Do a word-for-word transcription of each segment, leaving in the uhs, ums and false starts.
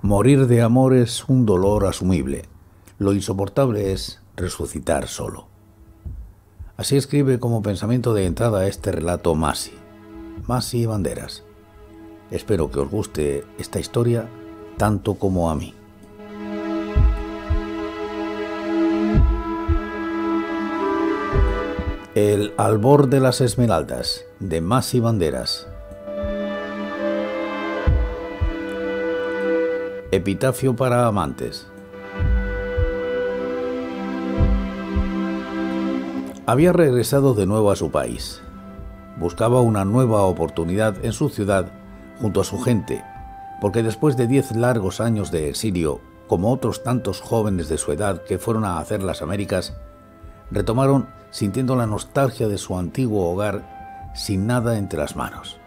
Morir de amor es un dolor asumible. Lo insoportable es resucitar solo. Así escribe como pensamiento de entrada a este relato Masi, Masi Banderas. Espero que os guste esta historia tanto como a mí. El albor de las esmeraldas, de Masi Banderas. Epitafio para amantes. Había regresado de nuevo a su país. Buscaba una nueva oportunidad en su ciudad junto a su gente, porque después de diez largos años de exilio, como otros tantos jóvenes de su edad que fueron a hacer las Américas, retomaron sintiendo la nostalgia de su antiguo hogar sin nada entre las manos.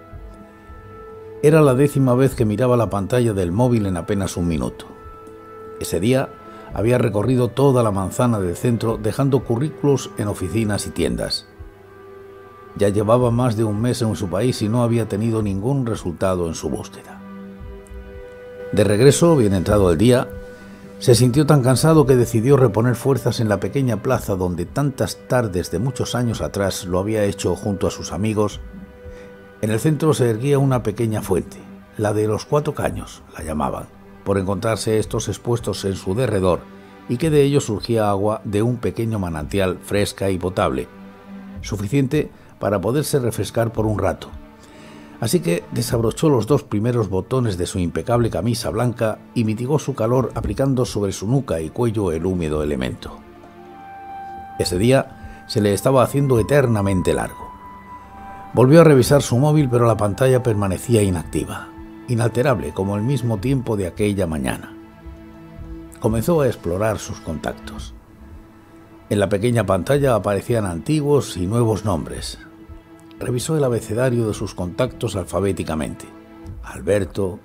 Era la décima vez que miraba la pantalla del móvil en apenas un minuto. Ese día había recorrido toda la manzana del centro dejando currículos en oficinas y tiendas. Ya llevaba más de un mes en su país y no había tenido ningún resultado en su búsqueda. De regreso, bien entrado el día, se sintió tan cansado que decidió reponer fuerzas en la pequeña plaza donde tantas tardes de muchos años atrás lo había hecho junto a sus amigos. En el centro se erguía una pequeña fuente, la de los Cuatro Caños, la llamaban, por encontrarse estos expuestos en su derredor y que de ellos surgía agua de un pequeño manantial fresca y potable, suficiente para poderse refrescar por un rato. Así que desabrochó los dos primeros botones de su impecable camisa blanca y mitigó su calor aplicando sobre su nuca y cuello el húmedo elemento. Ese día se le estaba haciendo eternamente largo. Volvió a revisar su móvil, pero la pantalla permanecía inactiva, inalterable como el mismo tiempo de aquella mañana. Comenzó a explorar sus contactos. En la pequeña pantalla aparecían antiguos y nuevos nombres. Revisó el abecedario de sus contactos alfabéticamente. Alberto,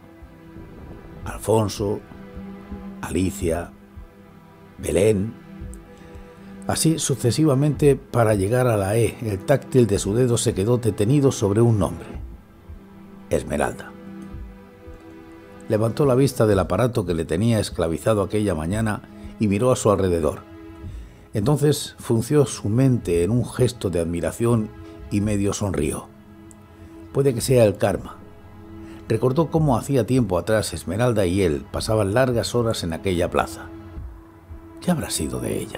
Alfonso, Alicia, Belén. Así sucesivamente para llegar a la E. El táctil de su dedo se quedó detenido sobre un nombre. Esmeralda. Levantó la vista del aparato que le tenía esclavizado aquella mañana y miró a su alrededor. Entonces frunció su mente en un gesto de admiración y medio sonrió. Puede que sea el karma. Recordó cómo hacía tiempo atrás Esmeralda y él pasaban largas horas en aquella plaza. ¿Qué habrá sido de ella?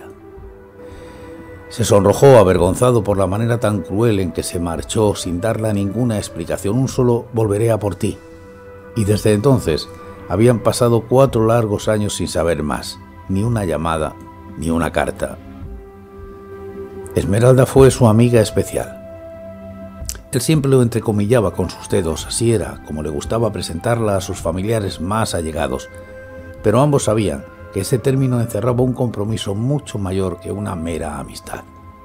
Se sonrojó avergonzado por la manera tan cruel en que se marchó sin darle ninguna explicación, un solo volveré a por ti. Y desde entonces habían pasado cuatro largos años sin saber más, ni una llamada, ni una carta. Esmeralda fue su amiga especial. Él siempre lo entrecomillaba con sus dedos, así era como le gustaba presentarla a sus familiares más allegados, pero ambos sabían que ese término encerraba un compromiso mucho mayor que una mera amistad.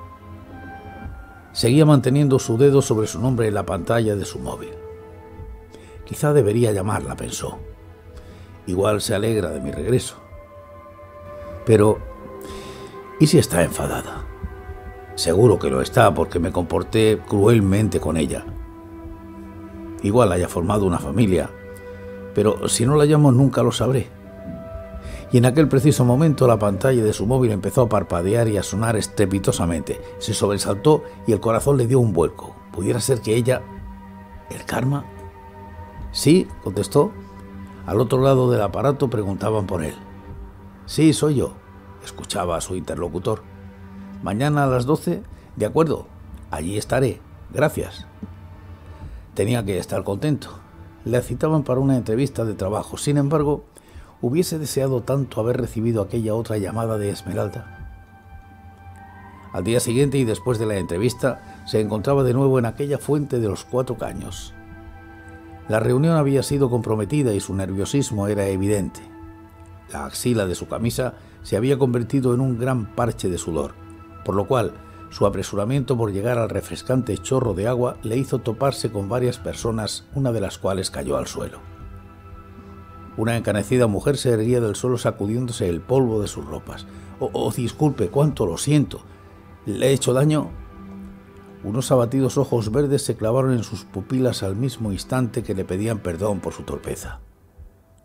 Seguía manteniendo su dedo sobre su nombre en la pantalla de su móvil. Quizá debería llamarla, pensó. Igual se alegra de mi regreso. Pero, ¿y si está enfadada? Seguro que lo está, porque me comporté cruelmente con ella. Igual haya formado una familia, pero si no la llamo nunca lo sabré. Y en aquel preciso momento la pantalla de su móvil empezó a parpadear y a sonar estrepitosamente. Se sobresaltó y el corazón le dio un vuelco. ¿Pudiera ser que ella... ¿El karma? Sí, contestó. Al otro lado del aparato preguntaban por él. Sí, soy yo, escuchaba a su interlocutor. Mañana a las doce, de acuerdo, allí estaré, gracias. Tenía que estar contento. Le citaban para una entrevista de trabajo. Sin embargo, hubiese deseado tanto haber recibido aquella otra llamada de Esmeralda. Al día siguiente y después de la entrevista, se encontraba de nuevo en aquella fuente de los Cuatro Caños. La reunión había sido comprometida y su nerviosismo era evidente. La axila de su camisa se había convertido en un gran parche de sudor, por lo cual su apresuramiento por llegar al refrescante chorro de agua le hizo toparse con varias personas, una de las cuales cayó al suelo. Una encanecida mujer se erguía del suelo sacudiéndose el polvo de sus ropas. «Oh, oh, disculpe, cuánto lo siento. ¿Le he hecho daño?» Unos abatidos ojos verdes se clavaron en sus pupilas al mismo instante que le pedían perdón por su torpeza.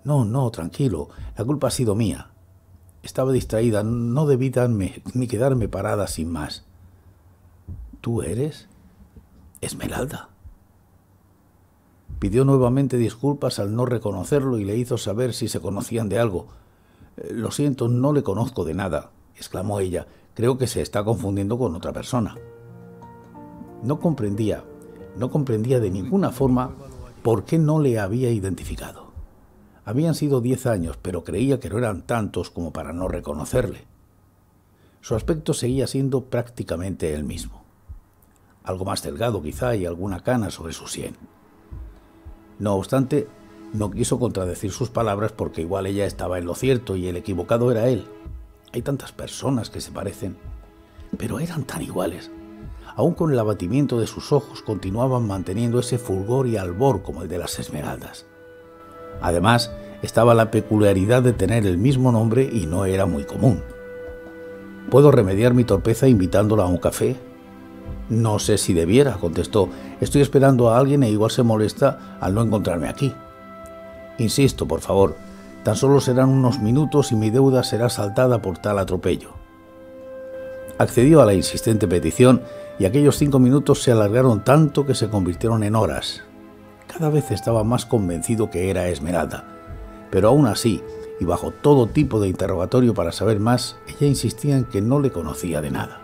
No, no, tranquilo, la culpa ha sido mía. Estaba distraída, no debí darme ni quedarme parada sin más. ¿Tú eres Esmeralda? Pidió nuevamente disculpas al no reconocerlo y le hizo saber si se conocían de algo. «Lo siento, no le conozco de nada», exclamó ella. «Creo que se está confundiendo con otra persona». No comprendía, no comprendía de ninguna forma por qué no le había identificado. Habían sido diez años, pero creía que no eran tantos como para no reconocerle. Su aspecto seguía siendo prácticamente el mismo. Algo más delgado quizá y alguna cana sobre su sien. No obstante, no quiso contradecir sus palabras porque igual ella estaba en lo cierto y el equivocado era él. Hay tantas personas que se parecen, pero eran tan iguales. Aún con el abatimiento de sus ojos continuaban manteniendo ese fulgor y albor como el de las esmeraldas. Además, estaba la peculiaridad de tener el mismo nombre y no era muy común. ¿Puedo remediar mi torpeza invitándola a un café? No sé si debiera, contestó. Estoy esperando a alguien e igual se molesta al no encontrarme aquí. Insisto, por favor, tan solo serán unos minutos y mi deuda será saldada por tal atropello. Accedió a la insistente petición y aquellos cinco minutos se alargaron tanto que se convirtieron en horas. Cada vez estaba más convencido que era Esmeralda, pero aún así, y bajo todo tipo de interrogatorio para saber más, ella insistía en que no le conocía de nada.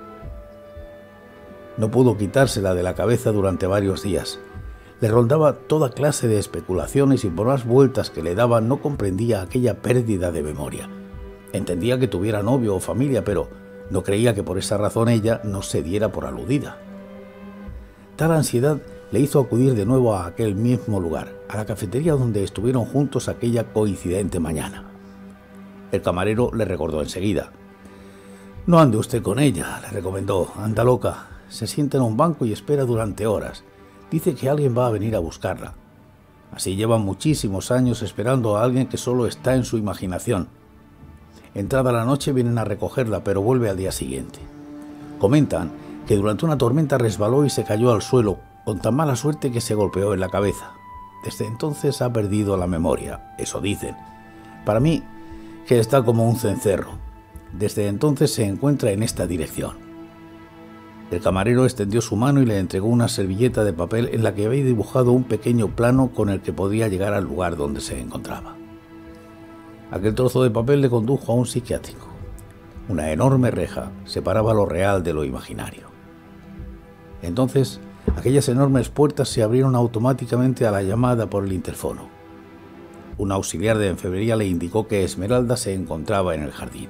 No pudo quitársela de la cabeza durante varios días. Le rondaba toda clase de especulaciones y por más vueltas que le daba no comprendía aquella pérdida de memoria. Entendía que tuviera novio o familia, pero no creía que por esa razón ella no se diera por aludida. Tal ansiedad le hizo acudir de nuevo a aquel mismo lugar, a la cafetería donde estuvieron juntos aquella coincidente mañana. El camarero le recordó enseguida. «No ande usted con ella», le recomendó. «Anda loca. Se sienta en un banco y espera durante horas. Dice que alguien va a venir a buscarla. Así llevan muchísimos años esperando a alguien que solo está en su imaginación. Entrada la noche vienen a recogerla, pero vuelve al día siguiente. Comentan que durante una tormenta resbaló y se cayó al suelo, con tan mala suerte que se golpeó en la cabeza. Desde entonces ha perdido la memoria, eso dicen. Para mí, que está como un cencerro. Desde entonces se encuentra en esta dirección». El camarero extendió su mano y le entregó una servilleta de papel en la que había dibujado un pequeño plano con el que podía llegar al lugar donde se encontraba. Aquel trozo de papel le condujo a un psiquiátrico. Una enorme reja separaba lo real de lo imaginario. Entonces, aquellas enormes puertas se abrieron automáticamente a la llamada por el interfono. Un auxiliar de enfermería le indicó que Esmeralda se encontraba en el jardín.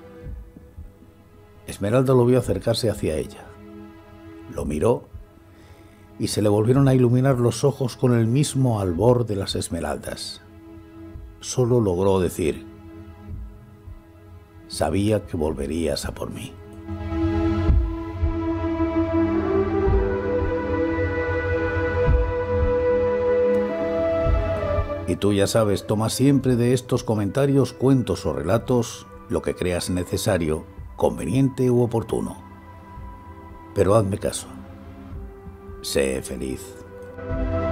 Esmeralda lo vio acercarse hacia ella. Lo miró y se le volvieron a iluminar los ojos con el mismo albor de las esmeraldas. Solo logró decir: «Sabía que volverías a por mí». Y tú ya sabes, toma siempre de estos comentarios, cuentos o relatos lo que creas necesario, conveniente u oportuno. Pero hazme caso. Sé feliz.